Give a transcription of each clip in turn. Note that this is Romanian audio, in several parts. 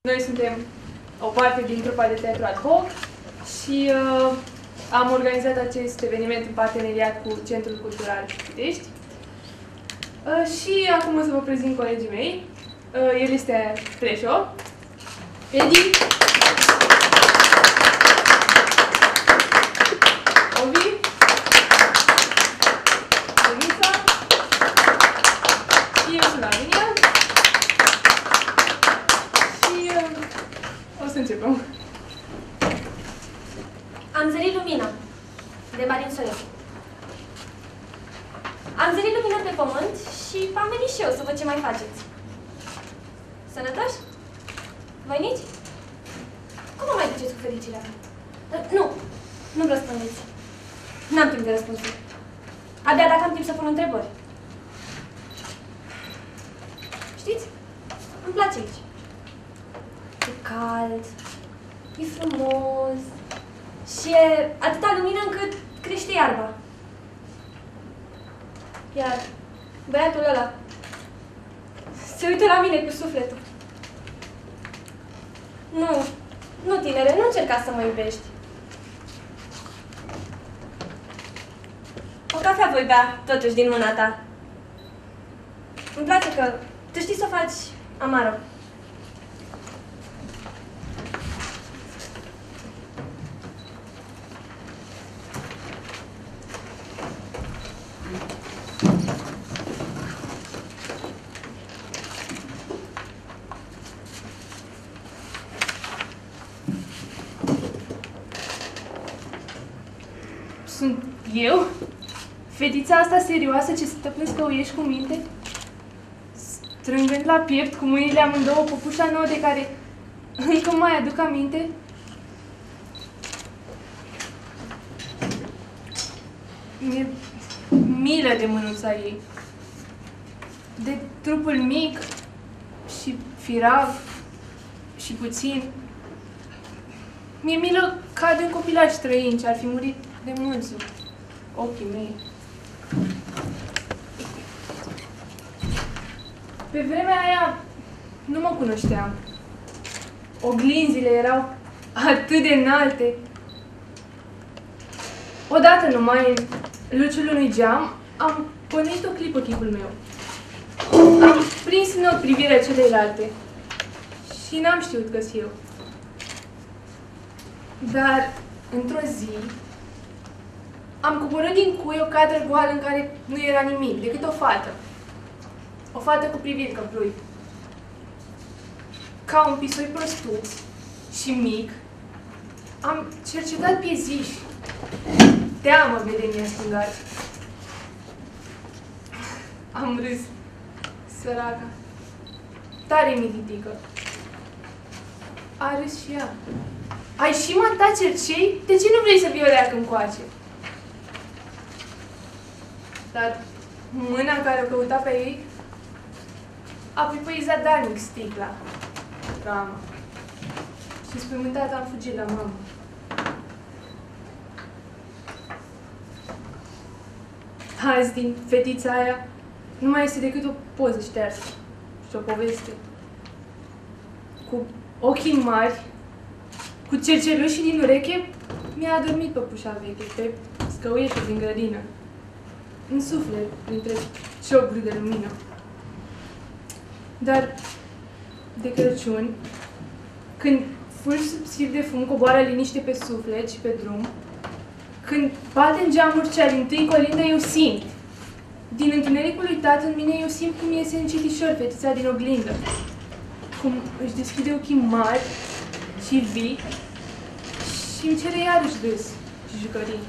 Noi suntem o parte din trupa de teatru ad hoc și am organizat acest eveniment în parteneriat cu Centrul Cultural Pitești. Și acum o să vă prezint colegii mei. El este Preșo, Edi, Ovi, Denisa și eu sunt Lavinia. Și o să începem. Am zărit lumina, de Marin Soiu. Am zărit lumina pe pământ și am venit și eu să văd ce mai faceți. Sănătoși? Voinici? Cum vă mai duceți cu fericirea? Nu-mi răspundeți. N-am timp de răspunsuri. Abia dacă am timp să pun întrebări. Știți? Îmi place aici. E cald, e frumos și e atâta lumină încât crește iarba. Iar băiatul ăla se uită la mine cu sufletul. Nu, tinere, nu încerca să mă iubești. O cafea voi bea, totuși, din mâna ta. Îmi place că tu știi să o faci amară. Sunt eu? Fetița asta serioasă ce stă pe scăuiești cu minte? Strângând la piept cu mâinile amândouă păpușa nouă de care încă mai aduc aminte? Mi-e milă de mânuța ei. De trupul mic și firav și puțin. Mi-e milă ca de un copilaj străin ce ar fi murit de mult sub ochii mei. Pe vremea aia nu mă cunoșteam. Oglinzile erau atât de înalte. Odată numai în luciul unui geam am pornit o clipă chipul meu. Am prins în ochi privirea celeilalte și n-am știut că-s eu. Dar, într-o zi, am coborât din cui o cadră goală în care nu era nimic, decât o fată. O fată cu priviri căprui. Ca un pisoi prostuț și mic, am cercetat pieziș. Teamă vedenii asfundați. Am râs. Săraca. Tare mititică. A râs și ea. Ai și mata cercei? De ce nu vrei să vii o leacă încoace? Dar mâna care o căuta pe ei a pipăit zadarnic sticla, rama. Și spământat am fugit la mamă. Azi, din fetița aia, nu mai este decât o poză ștearsă și o poveste. Cu ochii mari, cu cercelușii din ureche, mi-a adormit păpușa veche pe scăuieșul din grădină, în suflet, printre cioburi de lumină. Dar, de Crăciun, când fulgi subțiri de fum coboară liniște pe suflet și pe drum, când bate în geamuri cea dintâi colindă, eu simt. Din întunericul uitat în mine, eu simt cum iese încetișor fetița din oglindă. Cum își deschide ochii mari și vii și îmi cere iarăși râs și jucării.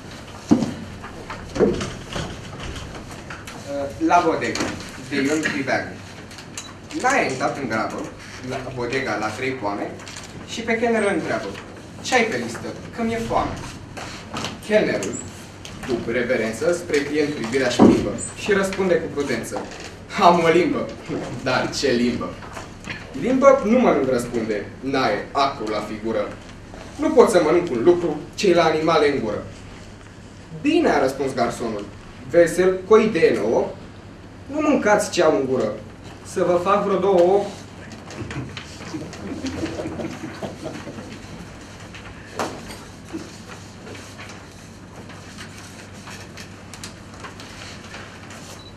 La bodega, de Ion Priveagă. N-a intrat în grabă, la bodega la 3 poame, și pe chelner îl întreabă: ce-ai pe listă? Că mi-e foame. Chelnerul, cu reverență, spre client privirea și plimbă și răspunde cu prudență: am o limbă. Dar ce limbă? Limbă nu mănânc, răspunde, n-ai acru la figură. Nu pot să mănânc un lucru ce-i la animale în gură. Bine, a răspuns garsonul, vesel, cu o idee nouă. Nu mâncați ce au în gură. Să vă fac vreo 2 ouă.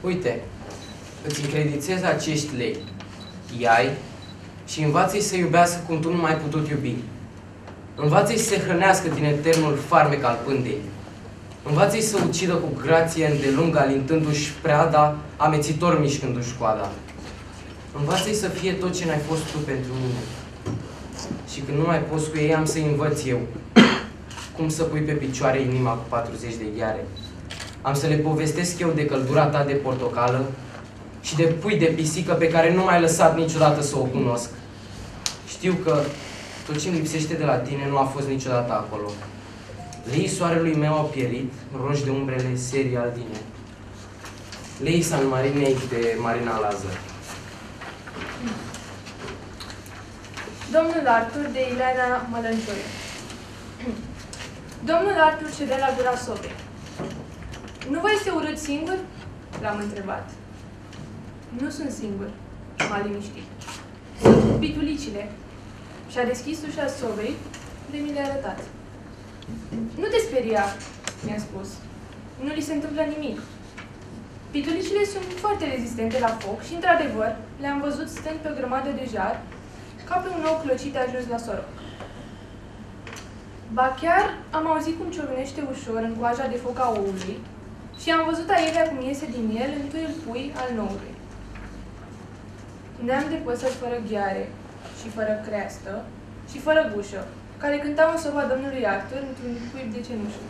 Uite, îți încredințez acești lei. Ia-i și învață-i să iubească cum tu nu mai ai putut iubi. Învață-i să se hrănească din eternul farmec al pândei. Învață-i să ucidă cu grație îndelung, alintându-și preada, amețitor mișcându-și coada. Învață-i să fie tot ce n-ai fost tu pentru mine. Și când nu mai poți cu ei, am să-i învăț eu cum să pui pe picioare inima cu 40 de gheare. Am să le povestesc eu de căldura ta de portocală și de pui de pisică pe care nu m-ai lăsat niciodată să o cunosc. Știu că tot ce-mi lipsește de la tine nu a fost niciodată acolo. Leii soarelui meu au pierit, roși de umbrele serii aldine. Leii San Marinei de Marina Lazar. Domnul Artur de Ileana Mălăncioiu. Domnul Artur cedea la gura sobei. Nu vă este urât singur? L-am întrebat. Nu sunt singur, m-a liniștit. Sunt pitulicile. Și-a deschis ușa sobei de mi le-a arătat. Nu te speria, mi-a spus. Nu li se întâmplă nimic. Pitulicile sunt foarte rezistente la foc și, într-adevăr, le-am văzut stând pe o grămadă de jar, ca pe un ou clocit ajuns la soroc. Ba chiar am auzit cum ciornește ușor în coaja de foc a oului și am văzut aievea cum iese din el întâiul pui al noului. Neam de păsări fără gheare și fără creastă și fără gușă, care cântau în soba domnului Artur într-un cuib de cenușă.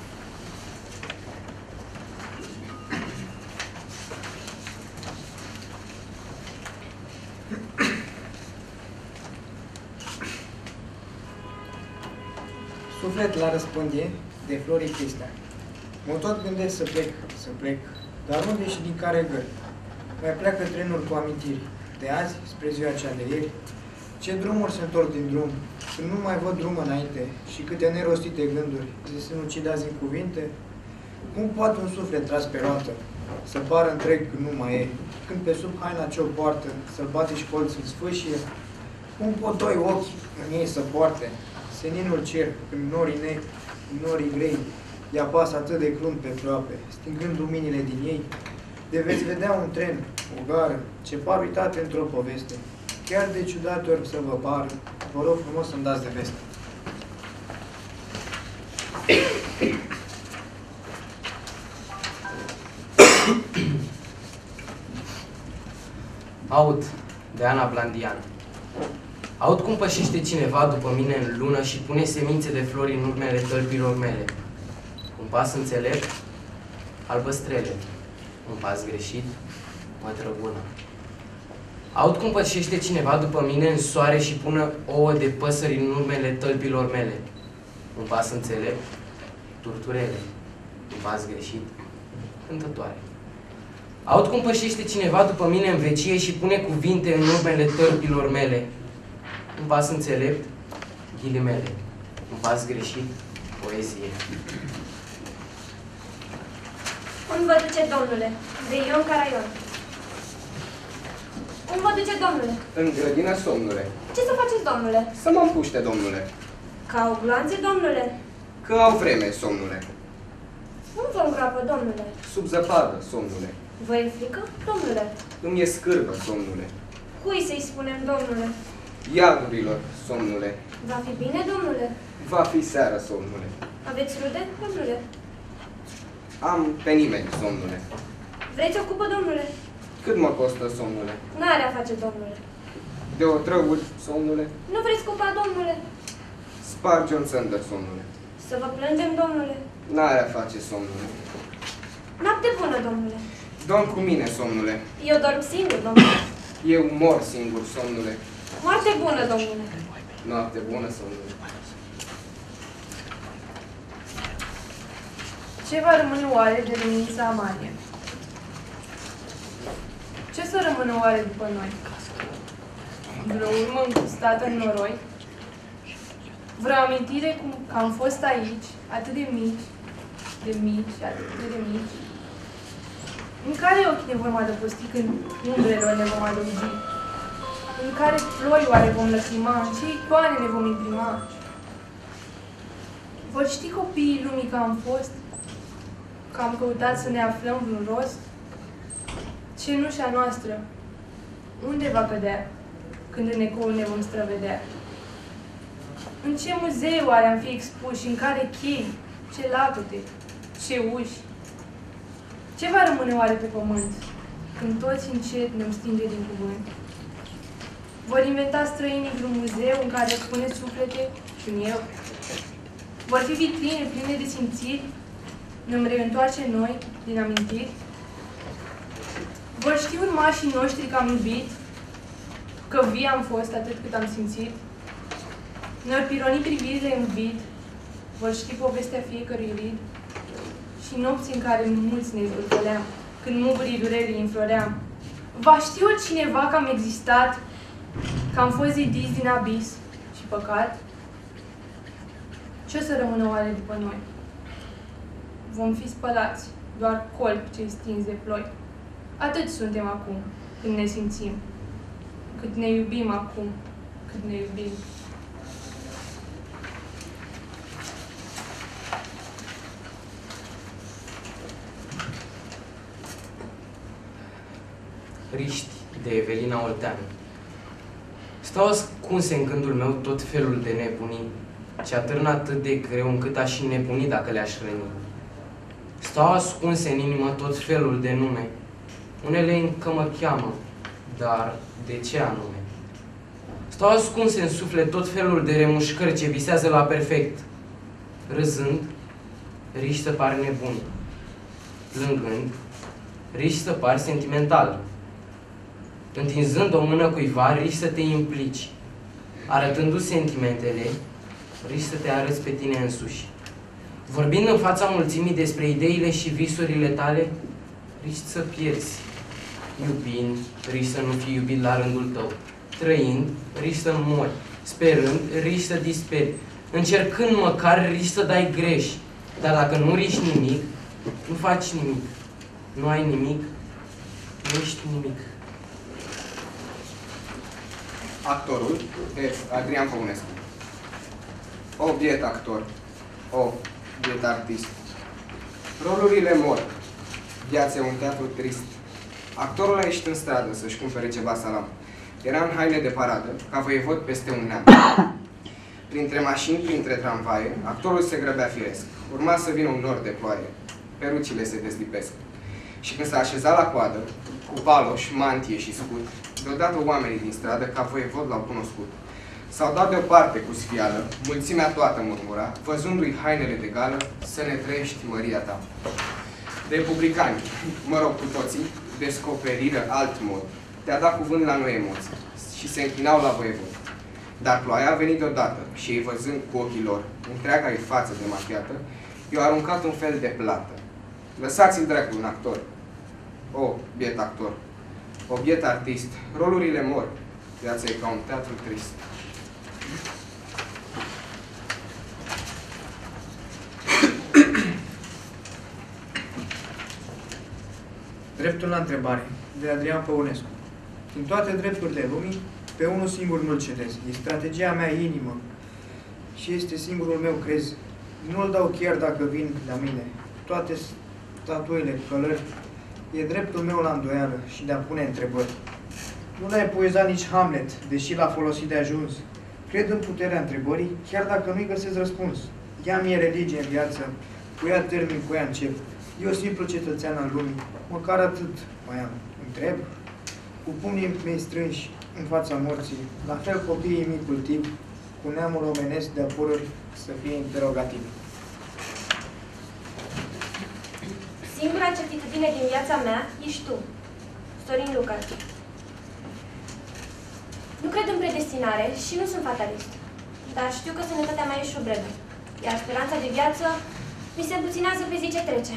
Suflet la răspândie de Florii Cristea. Mă tot gândesc să plec, dar unde și din care gări? Mai pleacă trenul cu amintiri, de azi spre ziua cea de ieri. Ce drumuri se întorc din drum, când nu mai văd drum înainte și câte nerostite gânduri se sinucidați în cuvinte? Cum poate un suflet tras pe roată să pară întreg când nu mai e, când pe sub haina ce-o poartă să-l bate și colțul sfâșie? Cum pot doi ochi în ei să poarte seninul cer, când norii grei, i apasă atât de crunt pe ploape, stingând luminile din ei, de veți vedea un tren, o gară, ce par uitate într-o poveste. Chiar de ciudat ori să vă pară, vă rog frumos să-mi dați de veste. Aud, de Ana Blandian. Aud cum pășește cineva după mine în lună și pune semințe de flori în urmele tălpilor mele. Un pas înțelept, albăstrele. Un pas greșit, mătrăbună. Aud cum pășește cineva după mine în soare și pune ouă de păsări în urmele tălpilor mele. Un pas înțelept, turturele. Un pas greșit, cântătoare. Aud cum pășește cineva după mine în vecie și pune cuvinte în urmele tălpilor mele. Un pas înțelept, ghilimele. Un pas greșit, poezie. Unde vă duce, domnule? De Ion Caraion. Unde vă duce, domnule? În grădină, somnule. Ce să faceți, domnule? Să mă împuște, domnule. Ca o gloanțe, domnule? Că au vreme, somnule. Unde vă îngroapă, domnule? Sub zăpadă, somnule. Vă e frică, domnule? Îmi e scârbă, somnule. Cui să-i spunem, domnule? Iagurilor, somnule. Va fi bine, domnule? Va fi seară, somnule. Aveți rude, domnule? Am pe nimeni, somnule. Vreți o cupă, domnule? Cât mă costă, somnule? N-are a face, domnule. De otrăvuri, somnule? Nu vreți cupa, domnule? Sparge un țândăr, somnule. Să vă plângem, domnule? N-are a face, somnule. Noapte bună, domnule. Dorm cu mine, somnule. Eu dorm singur, domnule. Eu mor singur, somnule. Moarte bună, domnule. Noapte bună, somnule. Ce va rămâne oare de luminița Amanie? Ce să rămână oare după noi? Vreo urmă încrustată în noroi? Vreo amintire cum că am fost aici, atât de mici, atât de mici? În care ochi ne vom adăposti când umbrelor ne vom adăugi? În care flori oare vom lăcrima? În ce icoane ne vom imprima? Vor ști copiii lumii că am fost? Că am căutat să ne aflăm vreun rost? cenușa noastră, unde va cădea când în ecoul ne vom străvedea? În ce muzeu oare am fi expuși, în care chei, ce lacăte, ce uși? Ce va rămâne oare pe pământ, când toți încet ne-om stinge din cuvânt? Vor inventa străinii vreun muzeu în care spune suflete și un eu? Vor fi vitrine pline de simțiri? Ne-om reîntoarce noi din amintiri? Vor ști urmașii noștri că am iubit, că vii am fost atât cât am simțit? Ne-or pironi privirile în vid, vor ști povestea fiecărui rid? Și nopți în care mulți ne zvârcoleam, când mugurii durerii înfloream, va ști cineva că am existat, că am fost zidiți din abis și păcat? Ce o să rămână oare după noi? Vom fi spălați, doar colpi cei stinși de ploi. Atât suntem acum, când ne simțim, cât ne iubim acum, cât ne iubim. Riști, de Evelina Olteanu. Stau ascunse în gândul meu tot felul de nebunii, ce atârnă atât de greu încât aș și nebuni dacă le-aș răni. Stau ascunse în inimă tot felul de nume. Unele încă mă cheamă, dar de ce anume? Stau ascunse în suflet tot felul de remușcări ce visează la perfect. Râzând, riști să pari nebun. Plângând, riști să pari sentimental. Întinzând o mână cuiva, riști să te implici. Arătându-ți sentimentele, riști să te arăți pe tine însuși. Vorbind în fața mulțimii despre ideile și visurile tale, riști să pierzi. Iubind, riști să nu fii iubit la rândul tău. Trăind, riști să mori. Sperând, riști să disperi. Încercând măcar, riști să dai greș. Dar dacă nu riști nimic, nu faci nimic. Nu ai nimic, nu ești nimic. Actorul de Adrian Păunescu. O biet actor, o biet artist. Rolurile mor. Viața e un teatru trist. Actorul a ieșit în stradă să-și cumpere ceva salam. Era în haine de paradă, ca voievod peste un neam. Printre mașini, printre tramvaie, actorul se grăbea firesc. Urma să vină un nor de ploaie. Perucile se deslipesc. Și când s-a așezat la coadă, cu paloș, mantie și scut, deodată oamenii din stradă, ca voievod, l-au cunoscut. S-au dat deoparte cu sfială, mulțimea toată murmura, văzându-i hainele de gală, să ne trăiești măria ta. Republicani, mă rog cu toții, descoperiră alt mod, te-a dat cuvânt la noi emoții și se închinau la voievod. Dar ploaia a venit deodată și ei văzând cu ochii lor întreaga-i față demachiată, i-au aruncat un fel de plată. Lăsați-l dracu un actor. O, biet actor. O, biet artist. Rolurile mor. Viața e ca un teatru trist. Dreptul la întrebare, de Adrian Păunescu. Din toate drepturile lumii, pe unul singur nu-l cedez. E strategia mea inimă și este singurul meu crez. Nu-l dau chiar dacă vin la mine. Toate statuile, călări, e dreptul meu la îndoială și de a pune întrebări. Nu l-a epuizat nici Hamlet, deși l-a folosit de ajuns. Cred în puterea întrebării, chiar dacă nu-i găsesc răspuns. Ea mi-e religie în viață, cu ea termin, cu ea încep. Eu, simplu cetățean al lumii, măcar atât mai am. Întreb, cu pumnii mei strânși în fața morții, la fel copiii mei cultiv, cu neamul omenesc de apurări să fie interogativ. Singura certitudine din viața mea ești tu, Sorin Lucas. Nu cred în predestinare și nu sunt fatalist, dar știu că sănătatea mea e șubredă, iar speranța de viață mi se împuținează pe zi ce trece.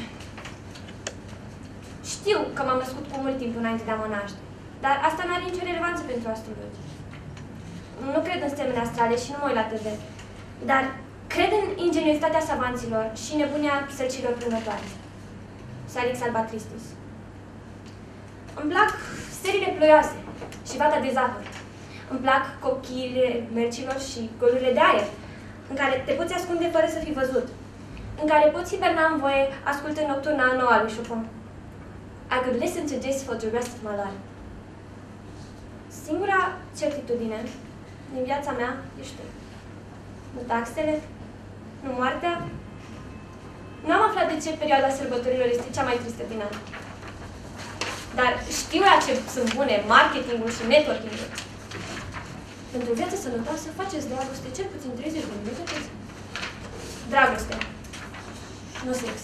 Știu că m-am născut cu mult timp înainte de a mă naște, dar asta nu are nicio relevanță pentru astrologi. Nu cred în stemele astrale și nu mă uit la TV, dar cred în ingeniozitatea savanților și nebunia sălcilor prânătoare. Salix albatristis. Îmi plac serile ploioase și vata de zahăr. Îmi plac cochiile mercilor și golurile de aer, în care te poți ascunde fără să fii văzut, în care poți hiberna în voie ascultând nocturna noua lui Chopin. I could listen to this for the rest of my life. Singura certitudine din viața mea ești tu. Nu taxele, nu moartea. N-am aflat de ce perioada sărbătorilor este cea mai tristă din an. Dar știu la ce sunt bune marketingul și networking-ul. Pentru o viață sănătoasă faceți dragoste cel puțin 30 de minute pe zi. Dragoste. Nu sex.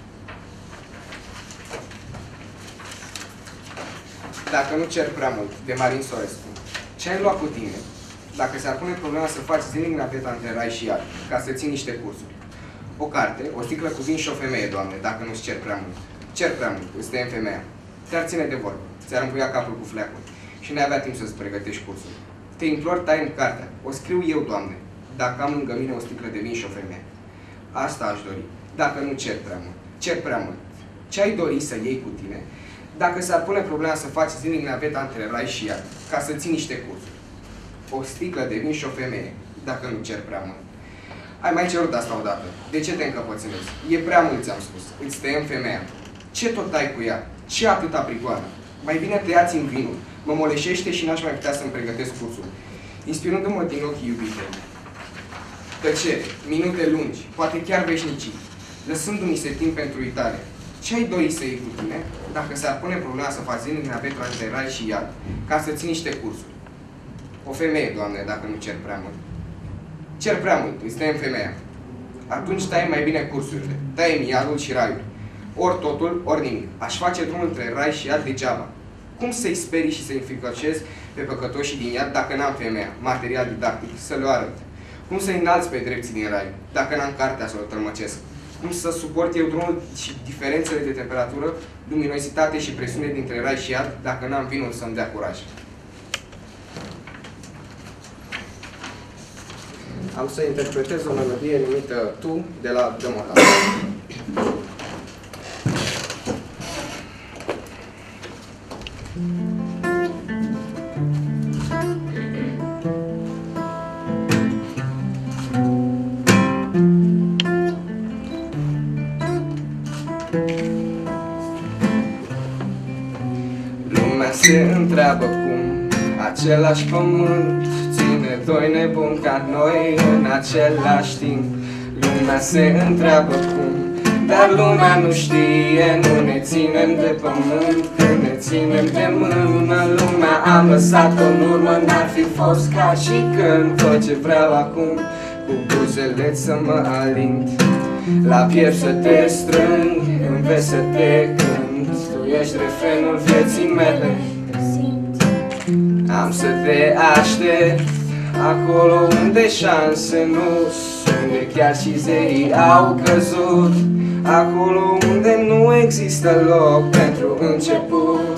Dacă nu cer prea mult, de Marin Sorescu, ce ai luat cu tine dacă s-ar pune problema să faci zilnic naveta între rai și iad, ca să ții niște cursuri? O carte, o sticlă cu vin și o femeie, Doamne, dacă nu-ți cer prea mult. Cer prea mult, îți tăiem femeia. Te-ar ține de vorbă, ți-ar împuia capul cu fleacul și n-ai avea timp să-ți pregătești cursul. Te implor, tai-mi cartea. O scriu eu, Doamne, dacă am lângă mine o sticlă de vin și o femeie. Asta aș dori, dacă nu cer prea mult. Cer prea mult. Ce ai dori să iei cu tine dacă s-ar pune problema să faci zilnic naveta între rai și iad, ca să ții niște cursuri? O sticlă de vin și o femeie, dacă nu cer prea mult. Ai mai cerut asta odată. De ce te încăpățânezi? E prea mult, ți-am spus. Îți tăiem femeia. Ce tot ai cu ea? Ce atâta prigoană? Mai bine tăiați-mi vinul. Mă moleșește și n-aș mai putea să-mi pregătesc cursul. Inspirându-mă din ochii iubitei. Tăcere, minute lungi, poate chiar veșnicii, lăsându-mi se timp pentru uitare. Ce ai dori să iei cu tine dacă s-ar pune problema să faci zilnic navetra între rai și iad, ca să ții niște cursuri? O femeie, Doamne, dacă nu cer prea mult. Cer prea mult, îți tăiem femeia. Atunci tai mai bine cursurile, tai-mi iadul și raiul. Ori totul, ori nimic. Aș face drumul între rai și iad degeaba. Cum să-i sperii și să-i înfricăcez pe păcătoșii din iad dacă n-am femeia, material didactic, să le arăt? Cum să-i înalți pe drepții din rai, dacă n-am cartea să o tălmăcesc? Cum să suport eu drumul și diferențele de temperatură, luminozitate și presiune dintre rai și iad, dacă n-am vinul să-mi dea curaj? Am să interpretez o melodie numită Tu, de la Demola. Lumea se întreabă cum același pământ ține doi nebuni ca noi în același timp. Lumea se întreabă cum, dar lumea nu știe. Nu ne ținem de pământ, când ne ținem de mână. Lumea am lăsat-o în urmă, n-ar fi fost ca și când. Tot ce vreau acum, cu buzele să mă alint, la piept să te strâng, în vezi să te cânt. Tu ești refrenul vieții mele, am să te aștept acolo unde șanse nu sunt, unde chiar și zeii au căzut, acolo unde nu există loc pentru început.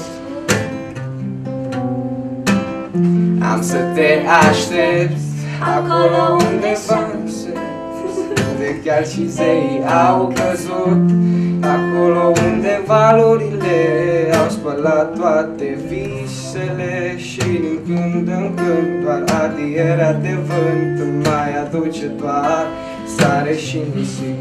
Am să te aștept acolo unde șanse, unde chiar și zeii au căzut, acolo unde valurile au spălat toate visele și din când în când doar adierea de vânt îmi mai aduce doar sare și nisip.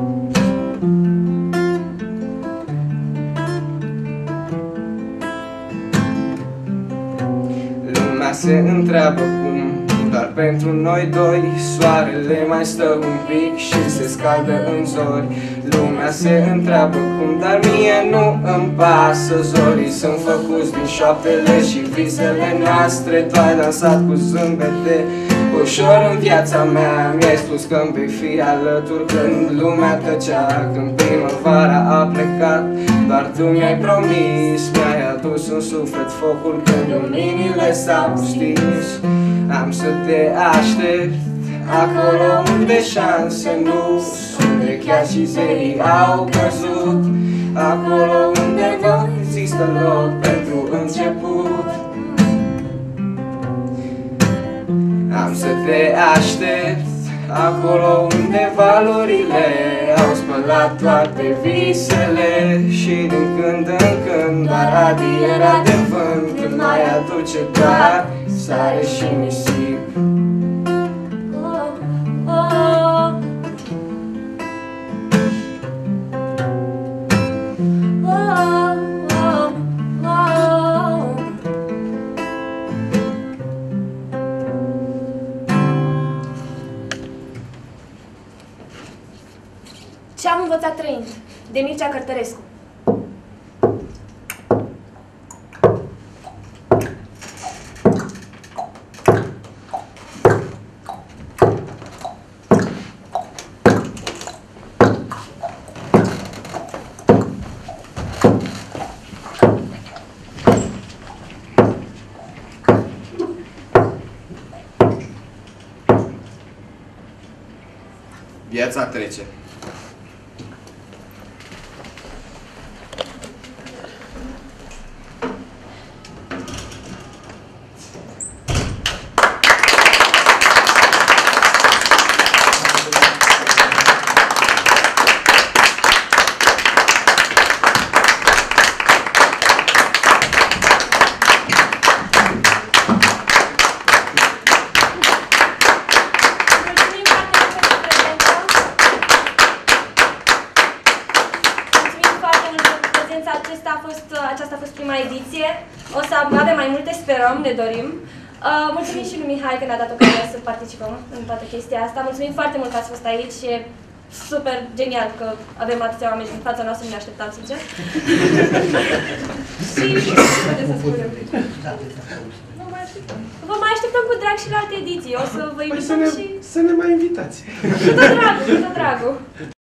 Lumea se întreabă cum, doar pentru noi doi soarele mai stă un pic și se scaldă în zori. Lumea se întreabă cum, dar mie nu îmi pasă. Zorii sunt făcuți din șoaptele și visele noastre. Tu ai dansat cu zâmbete ușor în viața mea. Mi-ai spus că-mi vei fi alături când lumea tăcea, când primăvara a plecat. Doar tu mi-ai promis, mi-ai adus în suflet focul când luminile s-au stins. Am să te aștept acolo unde șanse nu sunt, unde chiar și zeii au căzut, acolo unde va există loc pentru început. Am să te aștept acolo unde valorile au spălat toate visele și din când în când doar adierea de vânt îmi mai aduce doar sare și nisip. Ce am învățat trăind, de Mircea Cărtărescu. Viața trece. Aceasta a fost prima ediție. O să avem mai multe, sperăm, ne dorim. Mulțumim și lui Mihai că ne-a dat ocazia să participăm în toată chestia asta. Mulțumim foarte mult că ați fost aici și e super genial că avem atâția oameni în fața noastră, nu ne așteptam, sincer. Și ce să spunem? Vă mai așteptăm cu drag și la alte ediții. O să vă invităm și... Să ne mai invitați. Cu tot dragul, cu tot dragul.